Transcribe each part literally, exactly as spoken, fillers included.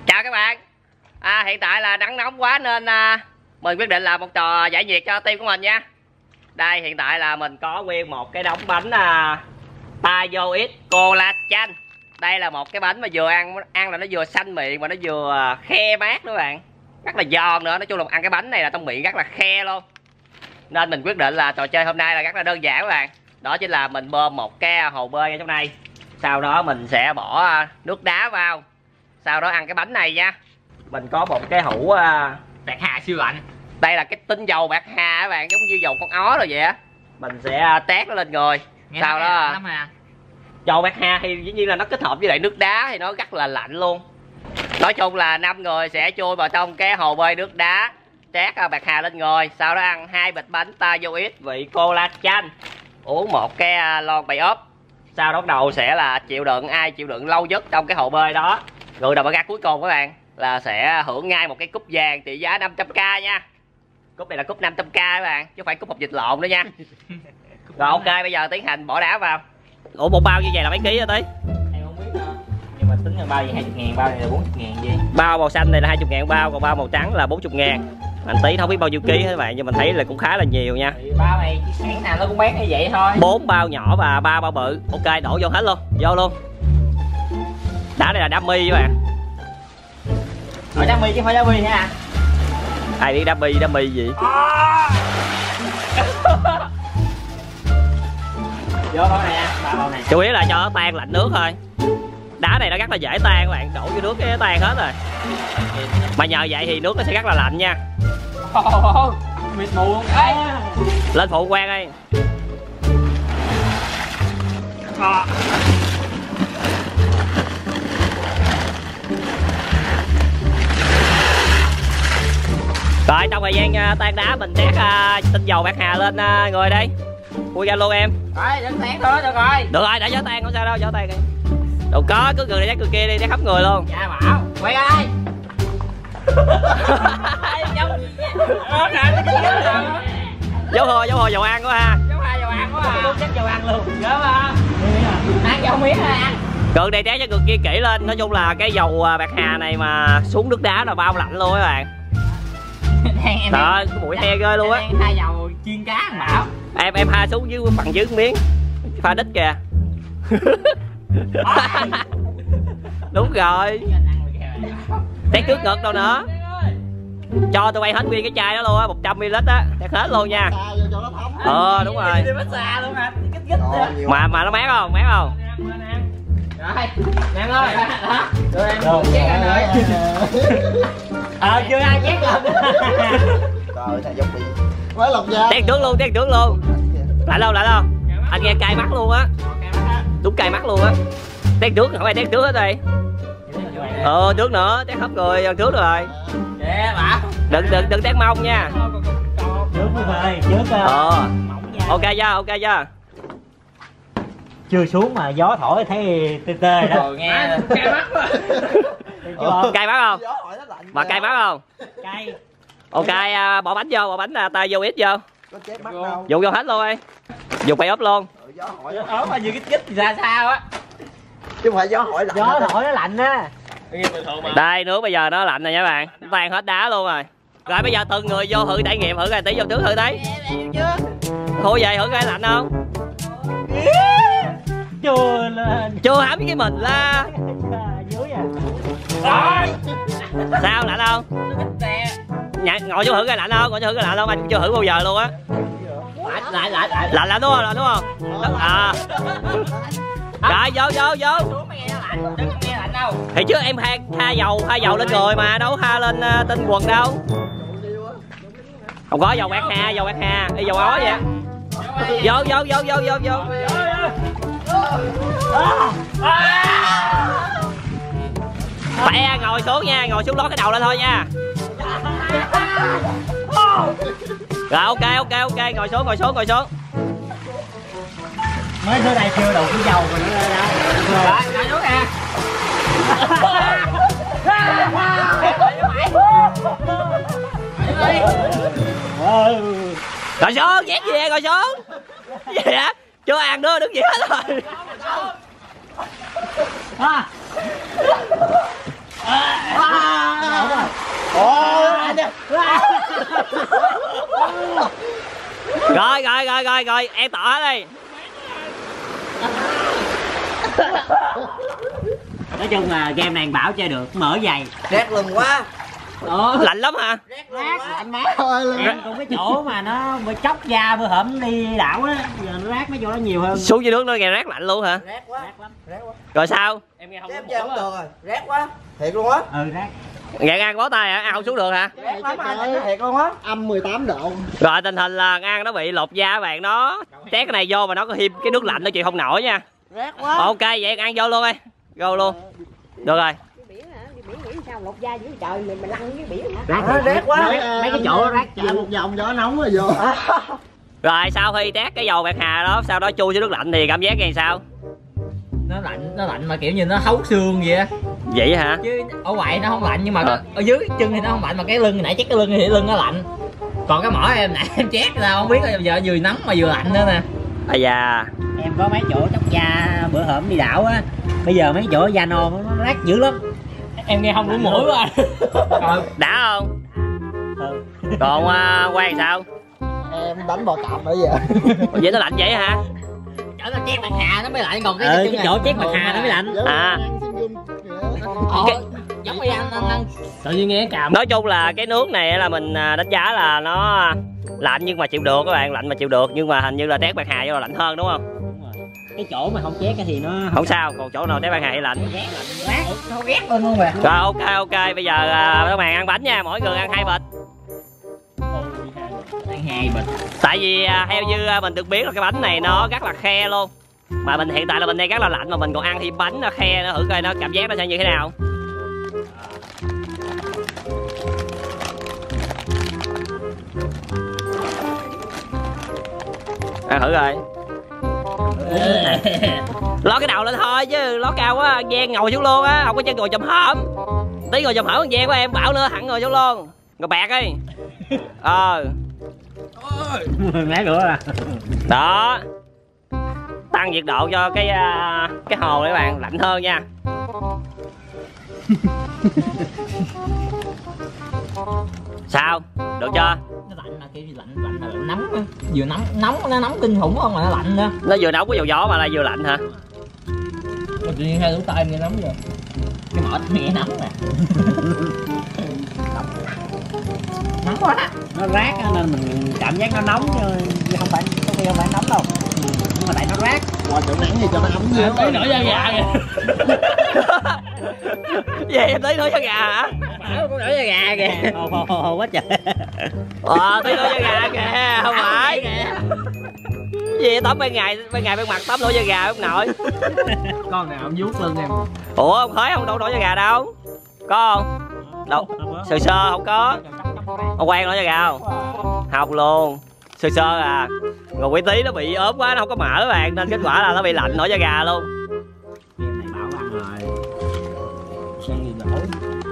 Chào các bạn. À, hiện tại là nắng nóng quá nên à, mình quyết định làm một trò giải nhiệt cho team của mình nha. Đây hiện tại là mình có nguyên một cái đống bánh à, Tayoit Collagen. Đây là một cái bánh mà vừa ăn ăn là nó vừa xanh miệng mà nó vừa khe mát nữa bạn. Rất là giòn nữa, nói chung là ăn cái bánh này là trong miệng rất là khe luôn. Nên mình quyết định là trò chơi hôm nay là rất là đơn giản các bạn. Đó chính là mình bơm một cái hồ bơi ở trong này. Sau đó mình sẽ bỏ nước đá vào. Sau đó ăn cái bánh này nha. Mình có một cái hũ uh, bạc hà siêu lạnh. Đây là cái tinh dầu bạc hà các bạn, giống như dầu con ó rồi vậy á. Mình sẽ uh, tét nó lên người. Nghe sau đó lắm à. Dầu bạc hà thì dĩ nhiên là nó kết hợp với lại nước đá thì nó rất là lạnh luôn. Nói chung là năm người sẽ chui vào trong cái hồ bơi nước đá, tét uh, bạc hà lên người. Sau đó ăn hai bịch bánh Tayoit vị collagen, uống một cái uh, lon bày ốp. Sau đó bắt đầu sẽ là chịu đựng, ai chịu đựng lâu nhất trong cái hồ bơi đó, người nào mà ra cuối cùng các bạn là sẽ hưởng ngay một cái cúp vàng trị giá năm trăm k nha. Cúp này là cúp năm trăm k các bạn, chứ không phải cúp hộp vịt lộn nữa nha. Rồi ok, bây giờ tiến hành bỏ đá vào. Ủa một bao như vậy là mấy ký hả Tí? Em không biết nữa. Nhưng mà tính là bao gì hai mươi ngàn, bao này là bốn mươi ngàn gì. Bao màu xanh này là hai mươi ngàn bao, còn bao màu trắng là bốn mươi ngàn. Anh Tí không biết bao nhiêu ký hết các bạn, nhưng mình thấy là cũng khá là nhiều nha. Thì bao này hãng nào nó cũng bán như vậy thôi. Bốn bao nhỏ và ba bao bự. Ok, đổ vô hết luôn, vô luôn. Đá này là đá mi các bạn. Hỏi đá mi chứ không phải đá mi nha. Ai biết đá mi, đá mi gì? Vô bao này nha, ba bao này. Chủ yếu là cho nó tan lạnh nước thôi. Đá này nó rất là dễ tan các bạn, đổ vô nước cái tan hết rồi. Mà nhờ vậy thì nước nó sẽ rất là lạnh nha. Mịt mù luôn. Lên phụ quan đi. Rồi trong thời gian uh, tan đá mình tét uh, tinh dầu bạc hà lên uh, người đây. Ui ra luôn em. Rồi đừng tét thôi, được rồi. Được rồi, đã gió tan không sao đâu, gió tan đi. Đâu có, cứ người này người kia đi, để khắp người luôn. Dạ bảo. Quay ơi. Dấu hồ, dấu hồ dầu ăn quá ha. Dấu hai dầu ăn quá à. Đúng chắc dầu ăn luôn. Nhớ mà. Ăn dầu miếng rồi ăn. Cường này té cho người kia kỹ lên. Nói chung là cái dầu bạc hà này mà xuống nước đá là bao lạnh luôn các bạn. Đó, cái mũi he ghê luôn á. Hai dầu chiên cá ăn bảo. Em em pha xuống dưới phần dưới miếng. Pha đít kìa. Đúng rồi. Tét trước ngực đâu nữa. Cho tôi bay hết nguyên cái chai đó luôn á, một trăm mi li lít á, tét hết luôn nha. Ờ đúng rồi. Mà mà nó mát không? Mát không? Rồi, nè ơi. Đó. Rồi em chét anh ơi. Ờ chưa ai chét lên. Trời thằng giống bị quá lòng da. Tét trước luôn, tét trước luôn. Lại đâu, lại đâu. Anh nghe cay mắt luôn á. Đúng cay mắt luôn á. Tét trước, không ai tét trước hết đây. Ờ trước nữa, tét khắp người ăn trước rồi. Đừng đừng đừng tét mông nha. Trước thôi, trước. Ờ. Ok chưa, ok chưa. Chưa xuống mà gió thổi thấy tê tê đó. Nghe cay mắt quá. Cay mắt không? Mà cay mắt không? Cay. Ok, bỏ bánh vô, bỏ bánh Tayoit vô. Có chết mắt đâu. Dùng vô hết luôn đi. Dùng bay ốp luôn. Gió hỏi ốp mà như cái chích ra sao á. Chứ không phải gió hỏi lạnh. Gió thổi nó lạnh á. Đây nước bây giờ nó lạnh rồi nha bạn. Tan hết đá luôn rồi. Rồi bây giờ từng người vô thử trải nghiệm thử coi, Tí vô trước thử thấy. Thôi vậy thử coi lạnh không? Chưa lên. Chưa hãm cái mình la. Dưới à. Sao lạnh không? Nhà, ngồi xuống thử coi lạnh không? Ngồi xuống thử coi lạnh không? Anh chưa thử bao giờ luôn á. Lại lại lại. Lạnh lạnh đúng không? Lạnh đúng không? À. Rồi vô vô vô. Thì chứ em tha, tha dầu tha dầu lên người mà đâu tha lên uh, tinh quần đâu. Không có dầu bạc hà, dầu bạc hà, đi dầu ó vậy. Vô vô vô vô vô vô. Khỏe ngồi xuống nha, ngồi xuống lót cái đầu lên thôi nha. Rồi ok ok ok, ngồi xuống ngồi xuống ngồi xuống. Mới tới đây chưa đủ cái dầu mà nó ra đâu. Rồi, ngồi xuống nè. Ngồi xuống, nhét gì vậy, ngồi xuống. Gì vậy? Chưa ăn nữa, đứng gì hết rồi. À. À. Rồi rồi rồi rồi rồi em tỏ đi. Nói chung là game này Bảo chơi được, mở giày. Rét lưng quá. Đó. Lạnh lắm hả? Rét lưng quá. Lạnh má ơi. Em còn cái chỗ mà nó bị chóc da bữa hổm đi đảo á, giờ nó rác mấy chỗ đó nhiều hơn. Xuống dưới nước nó nghe rác lạnh luôn hả? Rét quá. Rác lắm. Rét quá. Rồi sao? Em nghe không Em có chơi không mổ được rồi. Rét quá. Thiệt luôn á. Ừ rác. Ngạn An bó tay hả? Ăn không xuống được hả? Rét lắm anh, thiệt luôn á. Âm mười tám độ. Rồi tình hình là An nó bị lột da bạn nó. Té cái này vô mà nó có thêm cái nước lạnh nó chịu không nổi nha. Rét quá. Ok vậy An vô luôn đi. Vô luôn. Được rồi. Biển hả? Đi biển nghĩ sao lột da dữ trời mình mình lăn dưới biển hả? Rác À, rác quá. Mấy, mấy cái chỗ rác chạy một vòng gió nóng rồi vô. Rồi sau khi tét cái dầu bạc hà đó, sau đó chui xuống nước lạnh thì cảm giác như sao? nó lạnh, nó lạnh mà kiểu như nó thấu xương vậy á. Vậy hả? Chứ ở ngoài nó không lạnh nhưng mà À. cái, ở dưới chân thì nó không lạnh, mà cái lưng nãy chắc cái lưng thì lưng nó lạnh. Còn cái mỏ em nãy em chét ra không biết là giờ vừa nóng mà vừa lạnh nữa nè. À da. Em có mấy chỗ chóc da bữa hổm đi đảo á, bây giờ mấy chỗ da non nó rát dữ lắm. Em nghe không đủ mũi quá. Rồi Đã không? ừ. Còn uh, Quang sao? Em đánh bò cạp bây giờ. Vậy nó lạnh vậy hả? Chỗ nó chét mặt hà nó mới lạnh, còn cái, Ừ, cái chỗ chét mặt hà nó mới lạnh. À. Ồ, Cái- giống như anh anh anh tự nhiên nghe càm. Nói chung là cái nước này là mình à, đánh giá là nó lạnh nhưng mà chịu được các bạn, lạnh mà chịu được, nhưng mà hình như là tét bạc hà vô là lạnh hơn đúng không? Đúng rồi. Cái chỗ mà không chét thì nó Không sao, còn chỗ nào tét bạc hà thì lạnh. ghét lạnh rát, nó ghét lên luôn mà. Rồi ok ok, bây giờ à, các bạn ăn bánh nha, mỗi người ăn hai bịch. Ăn hai bịch. Tại vì à, theo như à, mình được biết là cái bánh này nó rất là khe luôn. Mà mình hiện tại là mình đang rất là lạnh mà mình còn ăn thêm bánh nó khe nữa, thử coi nó cảm giác nó sẽ như thế nào. Ăn thử rồi. Ló cái đầu lên thôi chứ ló cao quá Giang ngồi xuống luôn á, không có chân ngồi chùm hổm. Tí ngồi chùm hổm Giang của em Bảo nữa thẳng ngồi xuống luôn. Ngồi bạc đi. Ờ. Má nữa à. Đó. Tăng nhiệt độ cho cái uh, cái hồ này các bạn, lạnh hơn nha. Sao? Được chưa? Nó lạnh mà kiểu gì lạnh lạnh là lạnh nóng á. Vừa nóng nóng nó nóng kinh khủng không mà nó lạnh nữa. Nó vừa nóng có dầu gió mà lại vừa lạnh hả? Mà tự nhiên hai lỗ tai nghe nóng rồi. Cái mỏ nghe nóng nè. Nóng quá. Nó rát nên mình cảm giác nó nóng chứ không phải có khi không phải nóng đâu. Nhưng mà tại nó rát. Qua chỗ nắng gì cho nó ấm dưới. Tới nổi da gà kìa. Vậy em tới nói cho gà hả? Bảo cũng nổi da gà kìa. Hồ hồ hồ quá trời. Ờ, tới nói cho gà kìa, không phải. Gì tắm ban ngày, ban ngày ban mặt tắm nổi da gà ông nội. Con nào ông vuốt lưng em. Ủa ông khói không đâu nổi da gà đâu. Có không? Đâu. Sơ sơ không có. Ông Quang nổi da gà không? Không luôn. Sơ sơ à. Rồi quỷ tí nó bị ốm quá nó không có mỡ các bạn, nên kết quả là nó bị lạnh nổi da gà luôn. Game này Bảo ăn rồi. Sang gì nổi.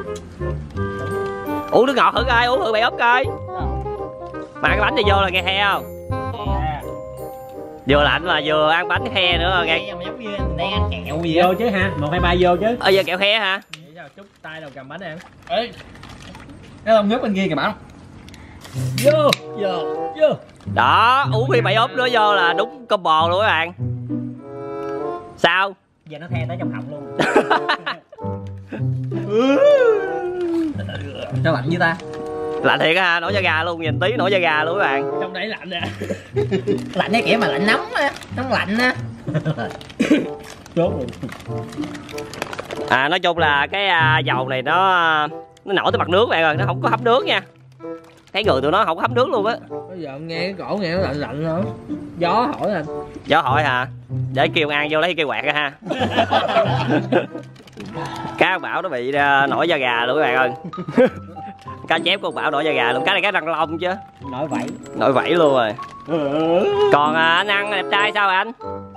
Uống nước ngọt thử coi, uống thử bị ốm coi. Mà cái bánh này vô là nghe he không? Vừa lạnh mà vừa ăn bánh he nữa nghe. Nghe mà giống như mình đang ăn kẹo gì vô chứ ha, một hai ba vô chứ. Ờ giờ kẹo he hả? Vậy sao chút tay đầu cầm bánh em. Ê. Cái lông nước bên kia kìa Bảo. Vô, vô, vô. Đó, uống khi bị ốm nữa vô là đúng combo luôn các bạn. Sao? Giờ nó the tới trong họng luôn. Sao lạnh với ta? Lạnh thiệt ha, nổi da gà luôn, nhìn tí nổi da gà luôn các bạn. Trong đấy lạnh nè. Lạnh cái kiểu mà lạnh nóng á, nóng lạnh á. Chốt luôn. À nói chung là cái à, dầu này nó nó nổi tới mặt nước bạn ơi, nó không có hấp nước nha. Thấy người tụi nó không có hấp nước luôn á. Bây giờ nghe cái cổ nghe nó lạnh lạnh nữa. Gió hỏi anh. Gió hỏi hả? Để kêu An vô lấy cây quạt ra ha. Cá ông Bảo nó bị uh, nổi da gà luôn các bạn ơi. Cá chép của ông Bảo nổi da gà luôn, cá này cá răng long chứ. Nổi vẫy. Nổi vẫy luôn rồi. Còn uh, anh ăn đẹp trai sao rồi anh?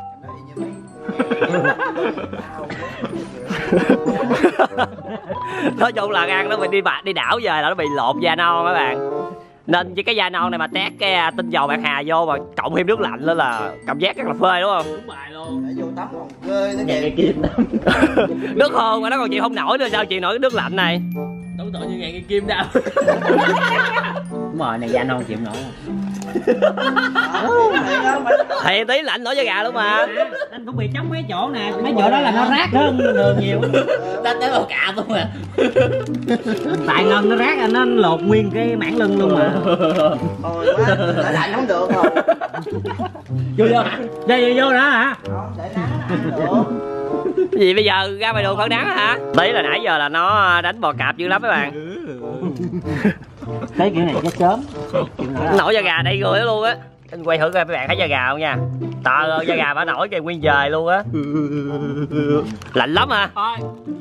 Nói chung là An nó bị đi bạc đi đảo về là nó bị lột da non các bạn, nên với cái da non này mà tét cái tinh dầu bạc hà vô mà cộng thêm nước lạnh nữa là cảm giác rất là phê đúng không? Đúng bài luôn. Để vô tắm còn ghê nó Nghe kìa. cái kim đâm. Nước hôn mà nó còn chịu không nổi nữa, sao chịu nổi cái nước lạnh này? Đúng tội như nghe cái kim đâm. Đúng rồi, này da non chịu nổi. Thì tí lạnh nổi da gà luôn mà. Anh cũng bị chóc mấy chỗ nè, mấy chỗ đó là nó rác hơn đường nhiều. Đánh tới bầu cạp luôn à. Tại ngon nó rác anh nó lột nguyên cái mảng lưng luôn mà. Thôi quá, để lại không được rồi. Vô vô hả? Vô vô vô đó hả? Không, để nắng ăn được. Cái gì bây giờ ra ngoài đường phơi nắng hả? Tí là nãy giờ là nó đánh bò cạp dữ lắm mấy bạn. Thấy kiểu này chết sớm. Nổi da gà đây người đó luôn á. Anh quay thử coi mấy bạn thấy da gà không nha. Trời ơi da gà bả nổi kìa nguyên trời luôn á. Lạnh lắm hả? Thôi.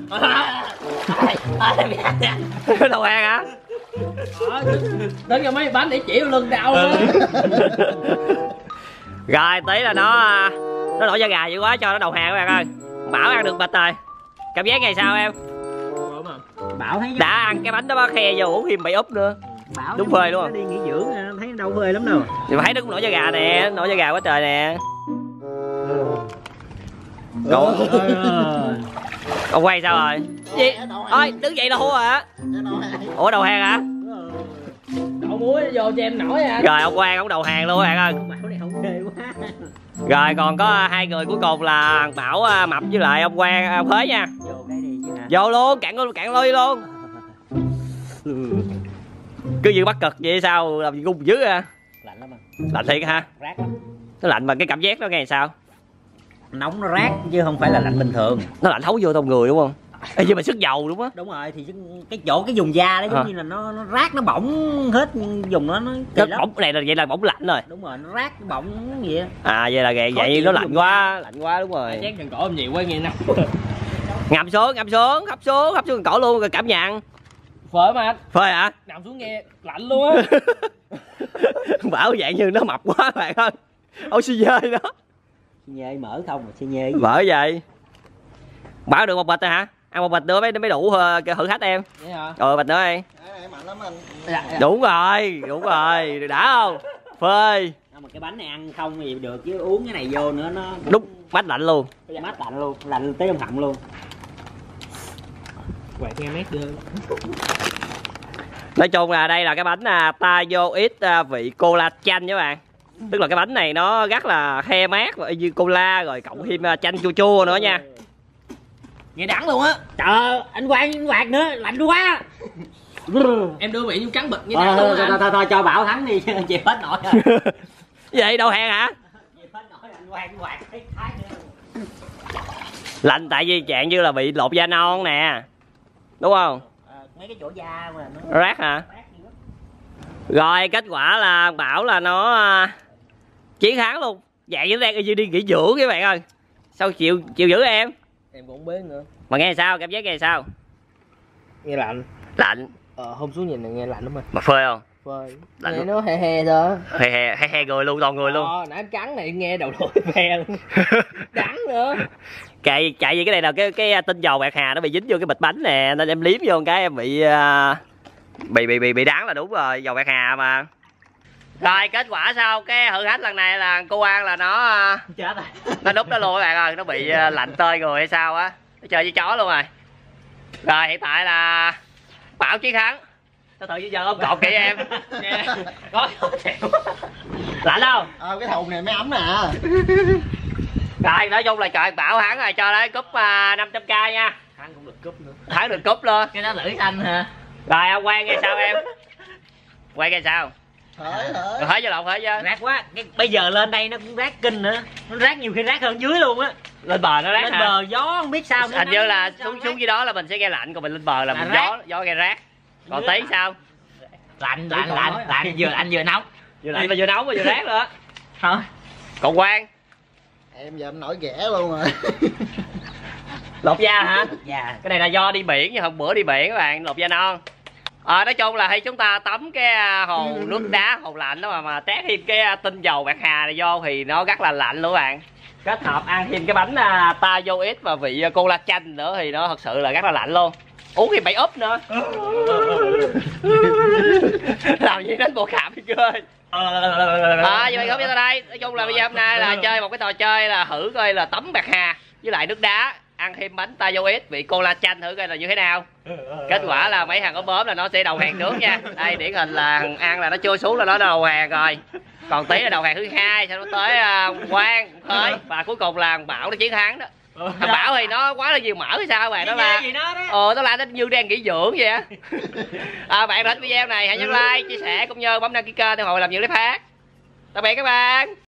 Đầu hàng hả? Đến cho mấy bánh để chỉ lưng đau á. Rồi tí là nó nó nổi da gà dữ quá cho nó đầu hàng các bạn ơi. Bảo ăn được bịch rồi. Cảm giác ngày sao em? Bảo thấy Đã ăn cái bánh đó bá khe vô uống thêm bị úp nữa. Bảo đúng phơi luôn. Nó đi nghỉ dưỡng thấy đâu phơi lắm đâu. Thì mà thấy nó cũng nổi da gà nè, nổi da gà quá trời nè. Cậu ông quay sao rồi? Gì? Ôi đứng dậy là thua rồi á. Ủa đầu hàng hả? Đậu muối vô cho em nổi à. Rồi ông Quang ông đầu hàng luôn các bạn ơi. Bảo này không ghê quá. Rồi còn có hai người cuối cùng là Bảo Mập với lại ông Quang ông Thới nha. Vô cái đi chứ hả? Vô luôn, cạn luôn, cạn lôi luôn. Cứ như bắt cực vậy sao làm gì ngung dữ à? Lạnh lắm à. Lạnh thiệt hả? Rác lắm. Nó lạnh mà cái cảm giác nó nghe sao? Nóng nó rác chứ không phải là lạnh bình thường. Nó lạnh thấu vô trong người đúng không? Ê, nhưng mà sức dầu đúng á. Đúng rồi thì cái chỗ cái vùng da đó giống à. như là nó nó rác nó bỏng hết vùng đó nó Nó bỏng này là vậy là bỏng lạnh rồi. Đúng rồi nó rác nó bỏng vậy á. À vậy là vậy, vậy nó lạnh quá, lạnh quá đúng rồi. Chén cần cổ em nhiều quá nghe nè. Ngậm xuống, ngậm xuống, hấp xuống, hấp xuống cổ luôn rồi cảm nhận. Phơi mà anh. Phơi hả? Nằm xuống nghe lạnh luôn á. Bảo dạng như nó mập quá bạn ơi. Ôi xi nhê đó. Xi nhê mỡ không mà xi nhê. Bởi vậy. Bảo được một bịch rồi hả? Ăn một bịch nữa mới mới đủ thử thách em. Vậy hả? Rồi bịch nữa em. Mạnh lắm anh. Dạ, dạ. Đúng rồi, đúng rồi, đã không? Phơi. Mà cái bánh này ăn không thì được chứ uống cái này vô nữa nó Đúng, mát lạnh luôn. mát lạnh luôn, lạnh tới trong họng luôn. Quẹt nghe mát đưa. Nói chung là đây là cái bánh à, Tayo ít à, vị cola chanh các bạn. Tức là cái bánh này nó rất là the mát và như cola rồi cộng thêm à, chanh chua chua nữa nha. Nghe đắng luôn á. Trời ơi, anh Quang anh quạt nữa, lạnh quá. Em đưa vị như trắng bịch như đắng luôn. Thôi thôi thôi cho Bảo thắng đi, chịu hết nổi rồi. Vậy đầu hàng hả? Chịu hết nổi anh Quang quạt thấy thái nữa. Lạnh tại vì dạng như là bị lột da non nè. Đúng không? À, mấy cái chỗ da mà nó Rác hả? Rồi kết quả là Bảo là nó uh, chiến thắng luôn. Dạng như đang như đi nghỉ dưỡng các bạn ơi. Sao chịu chịu giữ em? em cũng không biết nữa. Mà nghe sao? Cảm giác nghe sao? Nghe lạnh. Lạnh. Ờ hôm xuống nhìn này nghe lạnh lắm rồi. Mà phơi không? Phơi. Lạnh Nghe luôn. nó he he thôi. He he he he người luôn, toàn người luôn. Ờ nãy em cắn này nghe đầu đuôi he luôn. Đắng nữa. Chạy chạy gì cái này là cái cái tinh dầu bạc hà nó bị dính vô cái bịch bánh nè, nên em liếm vô một cái em bị uh, bị bị bị bị đắng là đúng rồi, dầu bạc hà mà. Rồi kết quả sau cái thử thách lần này là cô An là nó uh, Chết rồi. nó đúc nó luôn các bạn ơi, nó bị uh, lạnh tơi người hay sao á, nó chơi với chó luôn rồi. Rồi hiện tại là Bảo chiến thắng. Từ từ giờ ông cột kỹ em. Có lạnh không? À, cái thùng này mới ấm nè. Rồi nói chung là trời Bảo thắng rồi, cho đấy cúp uh, năm trăm k nha. Thắng cũng được cúp nữa. Thắng được cúp luôn. Cái đó lưỡi xanh hả? Rồi ông Quang nghe sao em? Quang nghe sao? Thởi thởi. Rồi thấy cho lòng thấy chứ. Rác quá. Cái, bây giờ lên đây nó cũng rác kinh nữa. Nó rác nhiều khi rác hơn dưới luôn á. Lên bờ nó rác Lên hả? bờ gió không biết sao nữa. Hình như là xuống xuống dưới đó là mình sẽ nghe lạnh, còn mình lên bờ là mình gió gió nghe rác. Còn tí sao? Lạnh lạnh lạnh lạnh vừa lạnh vừa nóng. Vừa lạnh mà vừa nóng mà vừa rác nữa. Thôi. Còn Quang Em giờ em nổi ghẻ luôn rồi. lột da hả? Dạ. Cái này là do đi biển, như hôm bữa đi biển các bạn, lột da non. Ờ nói chung là khi chúng ta tắm cái hồ nước đá, hồ lạnh đó mà mà tét thêm cái tinh dầu bạc hà này vô thì nó rất là lạnh luôn các bạn. Kết hợp ăn thêm cái bánh uh, Tayo ít và vị uh, cola chanh nữa thì nó thật sự là rất là lạnh luôn. Uống thêm bảy úp nữa. Làm gì đến bộ cảm đi chơi. À vậy không cho ta đây. Nói chung là bây giờ hôm nay là chơi một cái trò chơi là thử coi là tắm bạc hà với lại nước đá. ăn thêm bánh ta vô ít vị collagen thử coi là như thế nào. Kết quả là mấy thằng có bóp là nó sẽ đầu hàng trước nha. Đây điển hình là thằng An là nó chui xuống là nó đầu hàng rồi, còn Tí là đầu hàng thứ hai, sau đó tới uh, Quang tới và cuối cùng là thằng Bảo nó chiến thắng đó. Thằng Bảo thì nó quá là nhiều mỡ hay sao bạn, đó là ờ nó là nó như đang nghỉ dưỡng vậy á. À, bạn thích video này hãy nhấn like chia sẻ cũng như bấm đăng ký kênh để ủng hộ làm nhiều clip khác. Tạm biệt các bạn.